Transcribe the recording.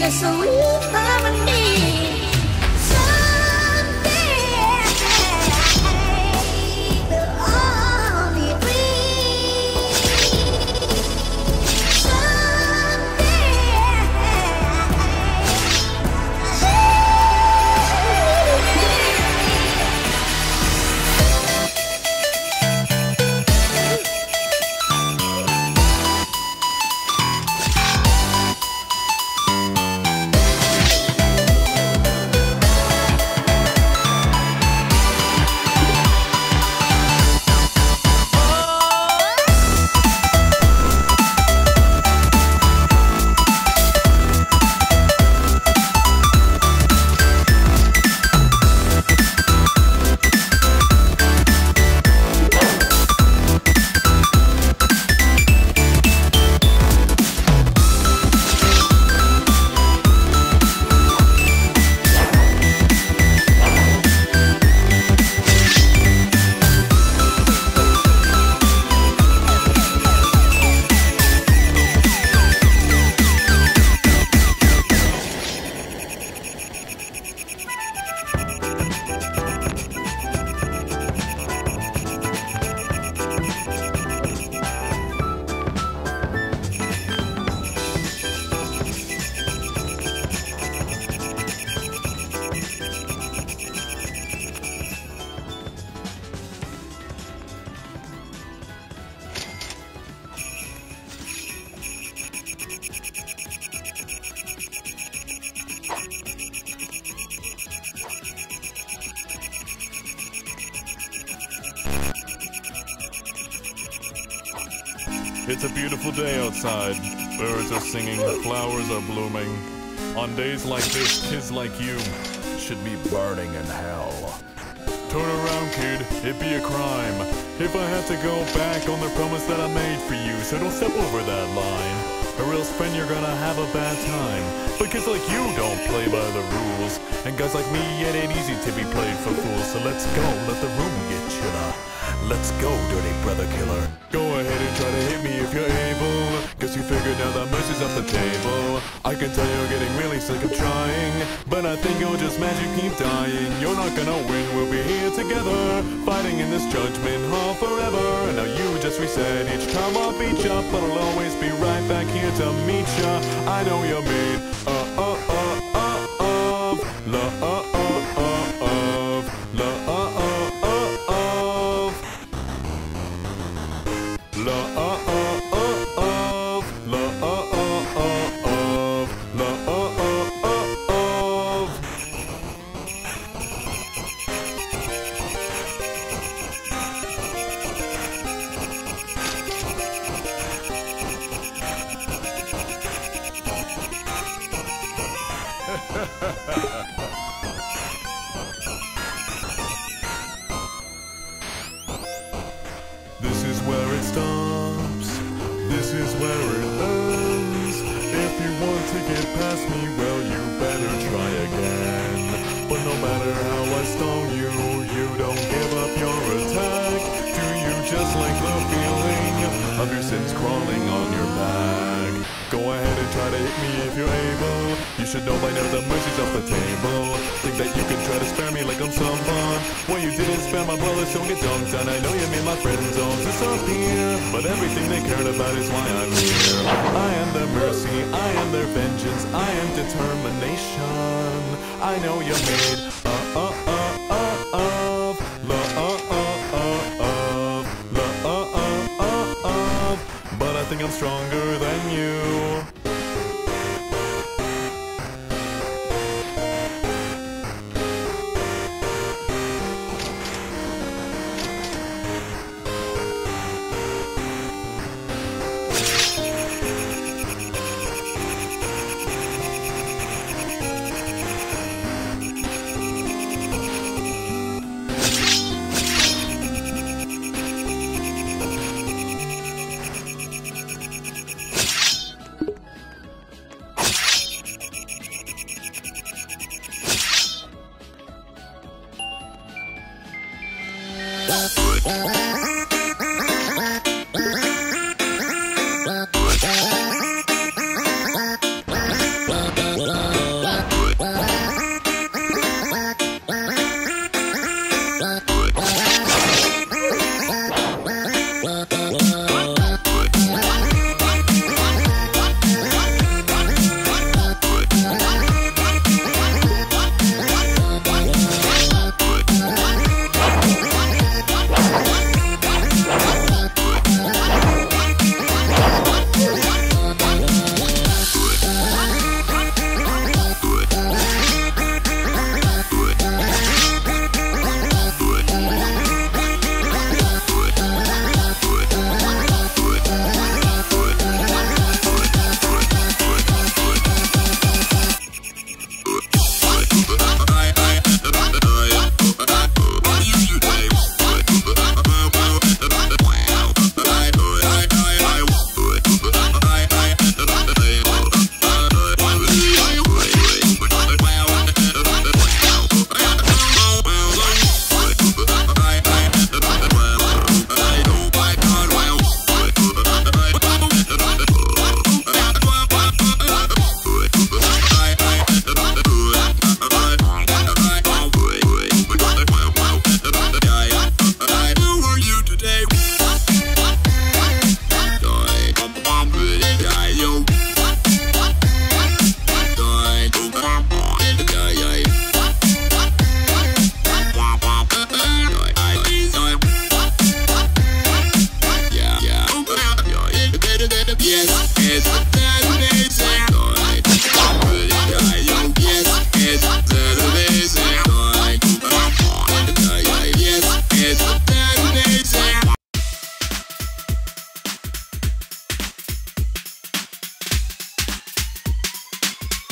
sweet harmony. Someday we'll all be free. It's a beautiful day outside. Birds are singing, flowers are blooming. On days like this, kids like you should be burning in hell. Turn around, kid, it'd be a crime if I had to go back on the promise that I made for you. So don't step over that line, or else, friend, you're gonna have a bad time. But kids like you don't play by the rules, and guys like me, it ain't easy to be played for fools. So let's go, let the room get chiller. Let's go, dirty brother killer. Go ahead and try to hit me if you're able, cause you figured now that mercy's off the table. I can tell you're getting really sick of trying, but I think you'll just magic keep dying. You're not gonna win, we'll be here together, fighting in this judgment hall forever. And now you just reset each time I'll beat ya, but I'll always be right back here to meet ya. I know you're made of love. This is where it stops, this is where it ends. If you want to get past me, well, you better try again. But no matter how I stone you, you don't give up your attack. Do you just like the feeling of your sins crawling on your back? Go ahead and try to hit me if you're able. You should know by now that mercy's off the table. Think that you can try to spare me like I'm someone. Well, you didn't spare my brothers, don't get dunked on. I know you made my friends all disappear, but everything they cared about is why I'm here. I am their mercy, I am their vengeance, I am determination. I know you're made of love. But I think I'm stronger than you.